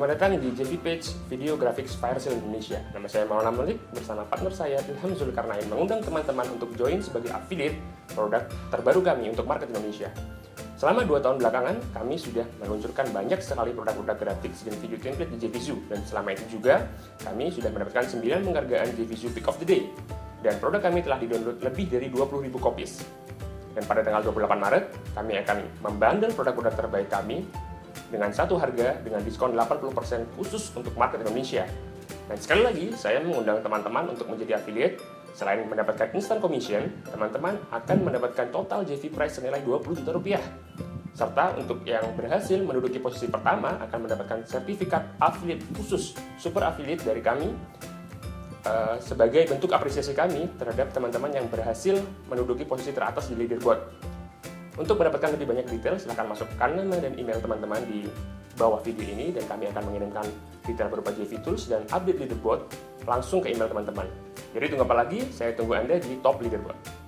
Selamat datang di JV Page Video Graphics Fire Sale Indonesia. Nama saya Maulana Malik bersama partner saya Ilham Zulkarnain mengundang teman-teman untuk join sebagai affiliate produk terbaru kami untuk market Indonesia. Selama 2 tahun belakangan, kami sudah meluncurkan banyak sekali produk-produk grafik dan video template di JVZoo, dan selama itu juga kami sudah mendapatkan 9 penghargaan JVZoo Pick of the Day, dan produk kami telah di-download lebih dari 20.000 copies. Dan pada tanggal 28 Maret, kami akan membandel produk-produk terbaik kami dengan satu harga dengan diskon 80% khusus untuk market Indonesia. Dan sekali lagi, saya mengundang teman-teman untuk menjadi affiliate. Selain mendapatkan instant commission, teman-teman akan mendapatkan total JV price senilai 20 juta rupiah. Serta untuk yang berhasil menduduki posisi pertama akan mendapatkan sertifikat affiliate khusus, super affiliate dari kami, sebagai bentuk apresiasi kami terhadap teman-teman yang berhasil menduduki posisi teratas di leaderboard. Untuk mendapatkan lebih banyak detail, silahkan masukkan nama dan email teman-teman di bawah video ini, dan kami akan mengirimkan detail berupa JV Tools dan update leaderboard langsung ke email teman-teman. Jadi tunggu apa lagi? Saya tunggu Anda di top leaderboard.